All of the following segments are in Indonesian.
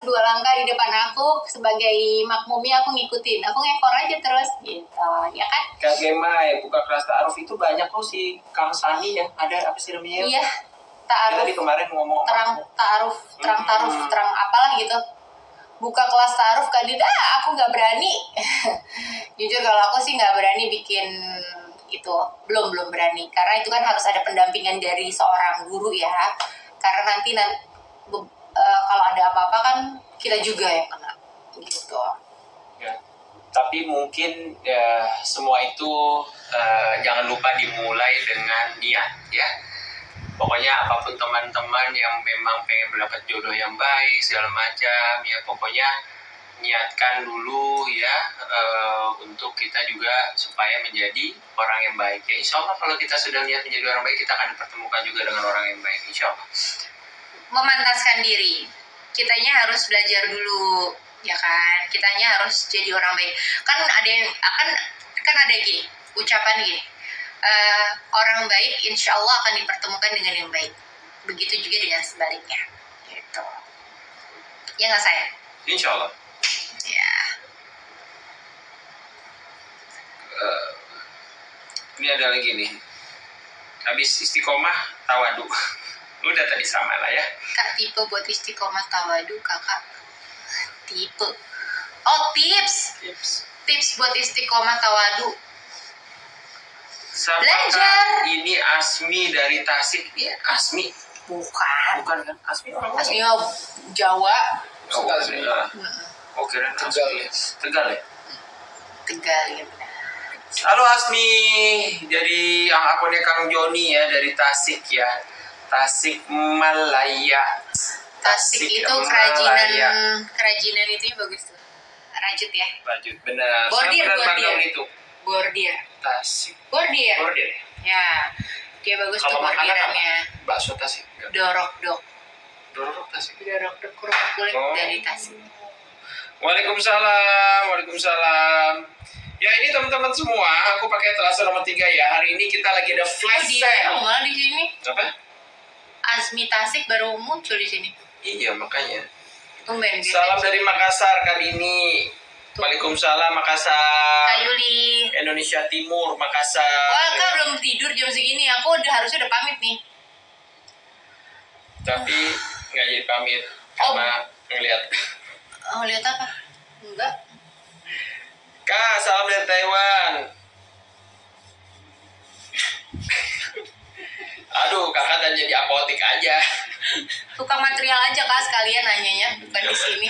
2 langkah di depan aku, sebagai makmumnya aku ngikutin, aku ngekor aja terus gitu, ya kan? Kak Gemma buka kelas ta'aruf itu banyak kok si Kang Sani ya, ada apa sih namanya? Iya, ta'aruf. Tadi kemarin ngomong terang ta'aruf, terang apalah gitu. Buka kelas ta'aruf kandidat, aku nggak berani. Jujur kalau aku sih nggak berani bikin itu, belum berani, karena itu kan harus ada pendampingan dari seorang guru ya, karena nanti kalau ada apa-apa kan kita juga yang kena gitu ya. Tapi mungkin ya, semua itu jangan lupa dimulai dengan niat ya. Pokoknya apapun teman-teman yang memang pengen mendapat jodoh yang baik segala macam ya, pokoknya niatkan dulu ya, untuk kita juga supaya menjadi orang yang baik ya. Insya Allah kalau kita sudah niat menjadi orang baik, kita akan dipertemukan juga dengan orang yang baik, insya Allah. Memantaskan diri, kitanya harus belajar dulu ya kan, kitanya harus jadi orang baik. Kan ada yang kan ada gini ucapan gini, orang baik insya Allah akan dipertemukan dengan yang baik, begitu juga dengan sebaliknya gitu ya nggak saya? Insya Allah ya. Ini ada lagi nih, habis istiqomah tawadu. Udah tadi sama lah ya. Kak, tipe buat istiqomah tawadu kakak, tipe. Oh, tips buat istiqomah tawadu. Belajar. Ini Asmi dari Tasik. Iya, Asmi. Bukan kan? Asmi orang Asmi Jawa. Oh, oh kira Tegal ya. Tegal ya? Tegal ya benar. Halo Asmi, dari yang akunnya Kang Joni ya, dari Tasik ya. Tasik Malaya. Tasik itu kerajinan itu bagus tuh. Rajut ya. Rajut benar. Bordir. Itu. Bordir. Tasik. Bordir. Ya. Dia bagus tuh bordirannya. Bakso Tasik. Dorok-dok Tasik. Dorok-dok kerupuk kulit dari Tasik. Waalaikumsalam. Ya ini teman-teman semua, aku pakai Telasa nomor 3 ya. Hari ini kita lagi ada flash sale. Di sini. Apa? Asmi Tasik baru muncul di sini. Iya makanya. Tumben. Salam dari Makassar kali ini. Waalaikumsalam Makassar. Kayuli. Indonesia Timur Makassar. Wah, Kak belum tidur jam segini. Aku harusnya udah pamit nih. Tapi nggak jadi pamit karena ngelihat. Oh, lihat apa? Enggak. Kak, salam dari Taiwan. Aduh, kakak dan jadi apotik aja. Tukang material aja Kak, sekalian nanyanya, bukan di sini.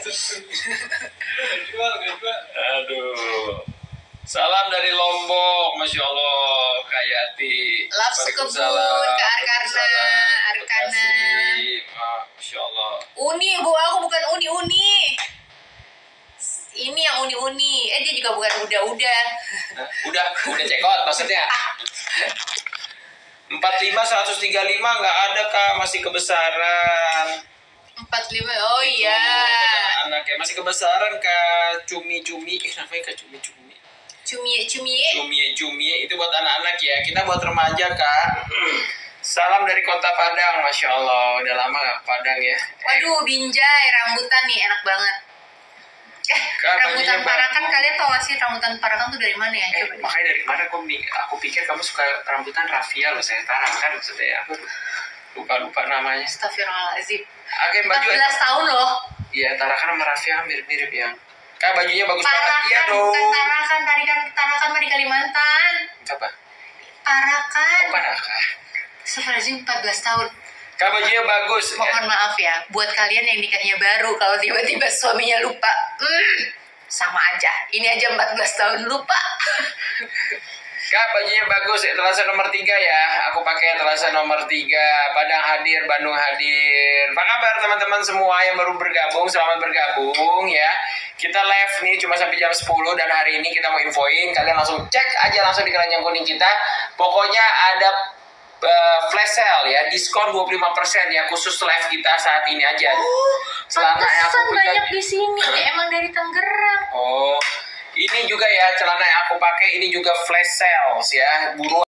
Aduh. Salam dari Lombok, Masya Allah, Kak Yati. Love Sekebun, Kak Arkana. Masya Allah. Uni, Bu, aku bukan uni. Ini yang uni. Dia juga bukan udah. Udah cekot maksudnya. 45 135 nggak ada Kak, masih kebesaran. 45, oh iya. Anaknya masih kebesaran Kak, cumi. Namanya Kak cumi. Cumi itu buat anak-anak ya, kita buat remaja Kak. Salam dari Kota Padang, Masya Allah, udah lama gak ke Padang ya. Waduh, Binjai, rambutan nih enak banget. Rambutan Parakan, kalian tau gak sih rambutan Parakan tuh dari mana ya? Coba makanya dari mana aku pikir kamu suka rambutan raffia loh, saya Tarakan maksudnya. Aku lupa namanya. Astagfirullahaladzim. 14 tahun loh. Iya, Tarakan sama raffia mirip yang. Kak bajunya bagus banget. Iya dong. Tarakan mah di Kalimantan. Apa? Parakan. Oh, Parakan. Astagfirullahaladzim, 14 tahun. Kak bajunya bagus. Mohon maaf ya, buat kalian yang nikahnya baru, kalau tiba-tiba suaminya lupa, sama aja. Ini aja 14 tahun lupa. Kak bajunya bagus, Telasa nomor 3 ya. Aku pakai Telasa nomor 3. Padang hadir, Bandung hadir. Apa kabar teman-teman semua yang baru bergabung? Selamat bergabung ya. Kita live nih cuma sampai jam 10 dan hari ini kita mau infoin. Kalian langsung cek aja langsung di keranjang kuning kita. Pokoknya ada flash sale ya, diskon 25% ya, khusus live kita saat ini aja. Celana yang aku banyak di sini, emang dari Tangerang. Oh, ini juga ya celana yang aku pakai, ini juga flash sales ya, buruan.